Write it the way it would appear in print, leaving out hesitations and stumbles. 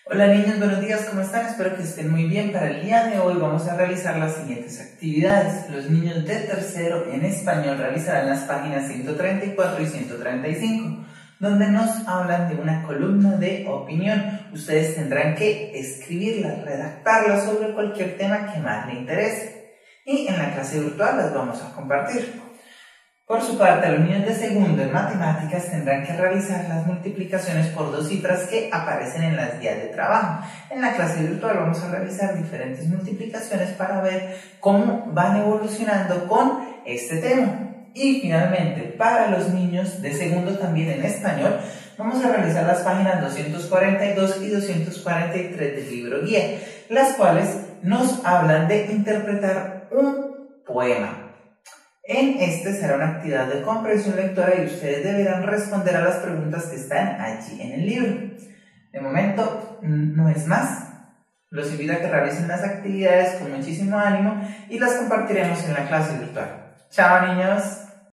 Hola niños, buenos días, ¿cómo están? Espero que estén muy bien. Para el día de hoy vamos a realizar las siguientes actividades. Los niños de tercero en español realizarán las páginas 134 y 135, donde nos hablan de una columna de opinión. Ustedes tendrán que escribirla, redactarla sobre cualquier tema que más les interese. Y en la clase virtual las vamos a compartir. Por su parte, los niños de segundo en matemáticas tendrán que realizar las multiplicaciones por dos cifras que aparecen en las guías de trabajo. En la clase virtual vamos a realizar diferentes multiplicaciones para ver cómo van evolucionando con este tema. Y finalmente, para los niños de segundo también en español, vamos a realizar las páginas 242 y 243 del libro guía, las cuales nos hablan de interpretar un poema. En este será una actividad de comprensión lectora y ustedes deberán responder a las preguntas que están allí en el libro. De momento, no es más. Los invito a que realicen las actividades con muchísimo ánimo y las compartiremos en la clase virtual. ¡Chao, niños!